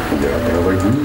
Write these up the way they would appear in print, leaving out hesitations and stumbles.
Я проводник.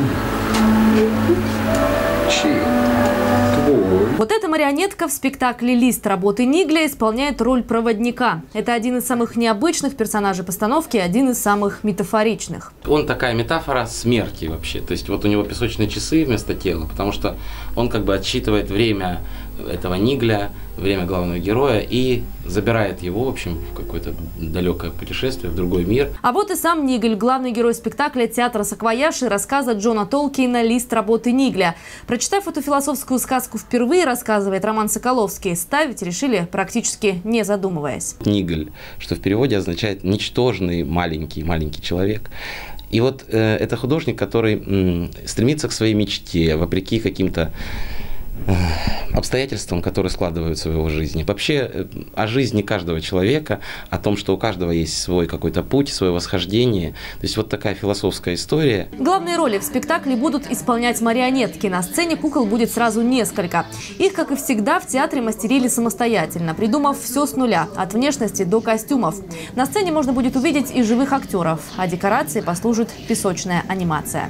Чей? Твой. Вот эта марионетка в спектакле «Лист» работы Нигля исполняет роль проводника. Это один из самых необычных персонажей постановки, один из самых метафоричных. Он такая метафора смерти вообще. То есть вот у него песочные часы вместо тела, потому что он как бы отсчитывает время этого Нигля, время главного героя и забирает его, в общем, в какое-то далекое путешествие, в другой мир. А вот и сам Нигль, главный герой спектакля театра «Саквояж» и рассказа Джона Толкиена «Лист» работы Нигля. Прочитав эту философскую сказку впервые, рассказывает Роман Соколовский, ставить решили практически не задумываясь. Нигль, что в переводе означает «ничтожный маленький человек». И вот это художник, который стремится к своей мечте, вопреки каким-то обстоятельствам, которые складываются в его жизни. Вообще о жизни каждого человека, о том, что у каждого есть свой какой-то путь, свое восхождение. То есть вот такая философская история. Главные роли в спектакле будут исполнять марионетки. На сцене кукол будет сразу несколько. Их, как и всегда, в театре мастерили самостоятельно, придумав все с нуля, от внешности до костюмов. На сцене можно будет увидеть и живых актеров, а декорацией послужит песочная анимация.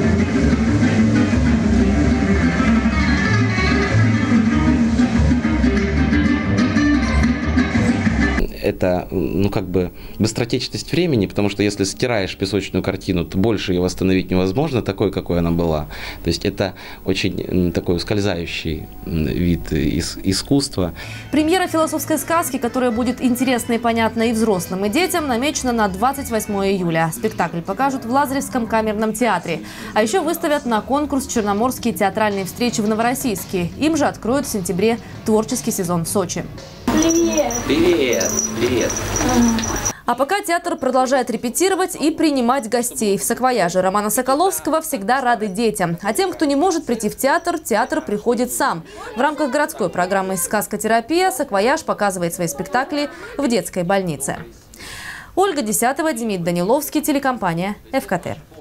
Это, ну, как бы быстротечность времени, потому что если стираешь песочную картину, то больше ее восстановить невозможно, такой, какой она была. То есть это очень такой ускользающий вид искусства. Премьера философской сказки, которая будет интересна и понятна и взрослым, и детям, намечена на 28 июля. Спектакль покажут в Лазаревском камерном театре. А еще выставят на конкурс «Черноморские театральные встречи» в Новороссийске. Им же откроют в сентябре творческий сезон в Сочи. Привет! Привет! Привет! А пока театр продолжает репетировать и принимать гостей. В «Саквояже» Романа Соколовского всегда рады детям. А тем, кто не может прийти в театр, театр приходит сам. В рамках городской программы «Сказкотерапия» «Саквояж» показывает свои спектакли в детской больнице. Ольга Десятова, Демид Даниловский, телекомпания ФКТ.